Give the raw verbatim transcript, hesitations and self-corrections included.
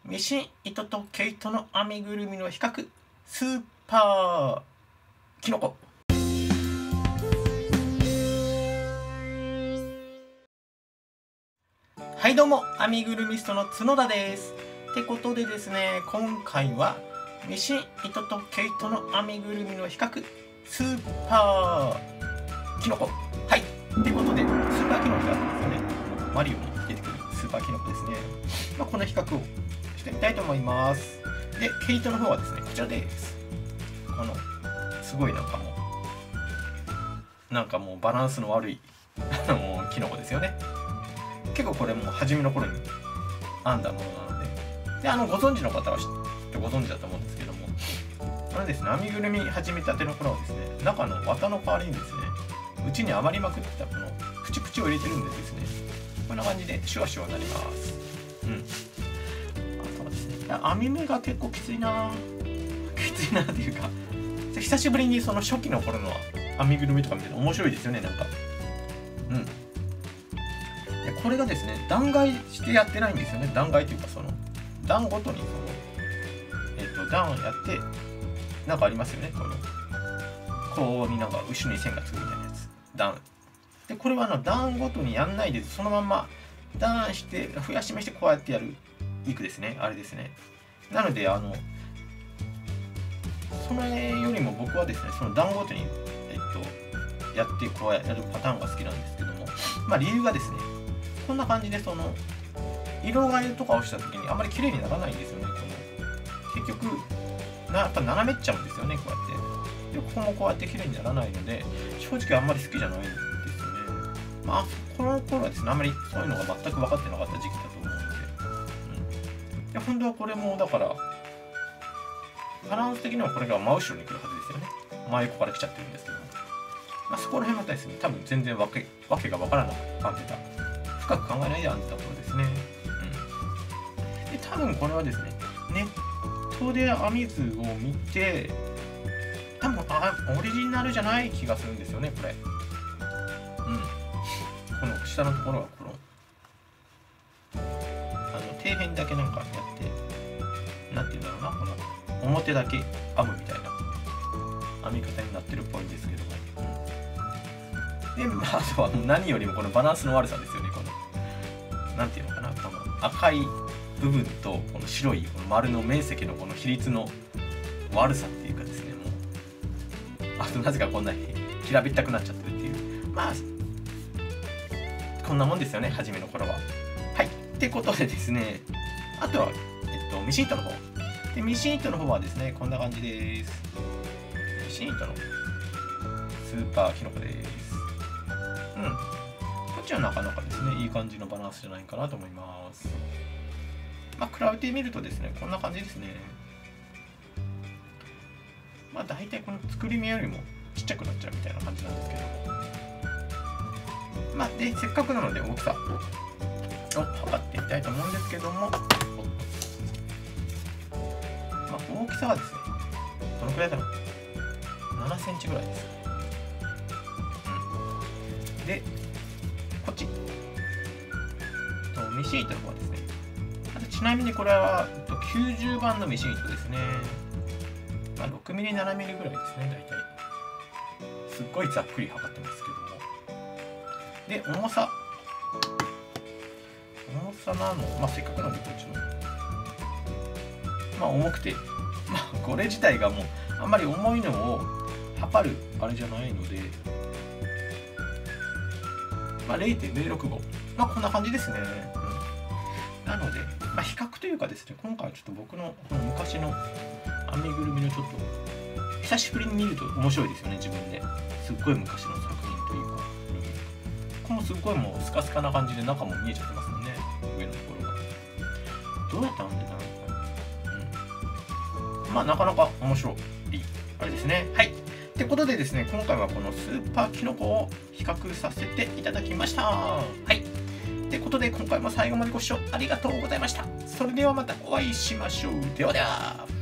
ミシン糸と毛糸の編みぐるみの比較スーパーキノコ。はいどうも、編みぐるみストの角田です。ってことでですね、今回はミシン糸と毛糸の編みぐるみの比較スーパーキノコ。はい、ってことでスーパーキノコがあるんですよね。マリオに出てくるスーパーキノコですね。まあ、この比較をしてみたいと思います。で、毛糸の方はですね、こちらです。このすごいなんかもうなんかもうバランスの悪いあのキノコですよね。結構これも初めの頃に編んだものなので、であのご存知の方は知ってご存知だと思うんですけども、あのですね、編みぐるみ始めたての頃はですね、中の綿の代わりにですね、うちに余りまくってたこのプチプチを入れてるんでですね、こんな感じでシュワシュワになります。うん。あとはですね、編み目が結構きついなきついなっていうか、久しぶりにその初期の頃の編みぐるみとか見てて面白いですよね、なんか。うん。でこれがですね、段階してやってないんですよね。段階というか、その段ごとにそのえっ、ー、と段をやってなんかありますよね。このこうになんか後ろに線がつくみたいなやつ。段でこれはあの段ごとにやんないで、そのまま段して増やし目してこうやってやるいくですね。あれですね。なのであのそれよりも僕はですね、その段ごとにえっ、ー、とやってこうやるパターンが好きなんですけども、まあ理由がですね、こんな感じでその色替えとかをした時にあんまり綺麗にならないんですよね。この結局なやっぱ斜めっちゃうんですよね、こうやって。でここもこうやって綺麗にならないので、正直あんまり好きじゃないんですよね。まあこの頃はですね、あんまりそういうのが全く分かってなかった時期だと思うので、うん、で本当はこれもだからバランス的にはこれが真後ろに来るはずですよね。真横から来ちゃってるんですけども、まあ、そこら辺またですね、多分全然わけわけが分からなく編んでた、深く考えないで編んでたところですね。うん、で多分これはですね、ネットで編み図を見て、多分あオリジナルじゃない気がするんですよね、これ。うん。この下のところはこのあの底辺だけなんかやって、なんていうんだろうな、この表だけ編むみたいな編み方になってるっぽいんですけども。うん、で、まあ、あとは何よりもこのバランスの悪さですよね。このなんていうのかな、この赤い部分とこの白いこの丸の面積のこの比率の悪さっていうかですね、もうあとなぜかこんなに平べったくなっちゃってるっていう、まあこんなもんですよね、初めの頃は。はい、ってことでですね、あとは、えっと、ミシン糸の方で、ミシン糸の方はですね、こんな感じです。ミシン糸のスーパーキノコです。うん、こっちはなかなかですね、いい感じのバランスじゃないかなと思います。まあ、比べてみるとですね、こんな感じですね。まあ、大体この作り目よりもちっちゃくなっちゃうみたいな感じなんですけども。まあ、で、せっかくなので大きさを測ってみたいと思うんですけども、まあ、大きさはですね、どのくらいだろう。ななセンチぐらいです。うん。で、こっち。とミシン糸の方はですね、あとちなみにこれはきゅうじゅうばんのミシン糸ですね。まあ、ろくミリ、ななミリぐらいですね、大体。すっごいざっくり測ってますけども。で、重さ。重さなの、まあ、せっかくなんでこっちの。まあ、重くて、まあ、これ自体がもう、あんまり重いのを測るあれじゃないので、まあ、れいてんぜろろくご。まあ、こんな感じですね。うん、なので、まあ、比較というかですね、今回はちょっと僕のこの昔の編みぐるみのちょっと、久しぶりに見ると面白いですよね、自分で。すっごい昔の作品というか、ここもすっごいもうスカスカな感じで中も見えちゃってますもんね、上のところが。どうやって編んでたのかな。うん。まあ、なかなか面白い、あれですね。はい。ってことでですね、今回はこのスーパーキノコを比較させていただきました。はい。ってことで、今回も最後までご視聴ありがとうございました。それではまたお会いしましょう。ではでは。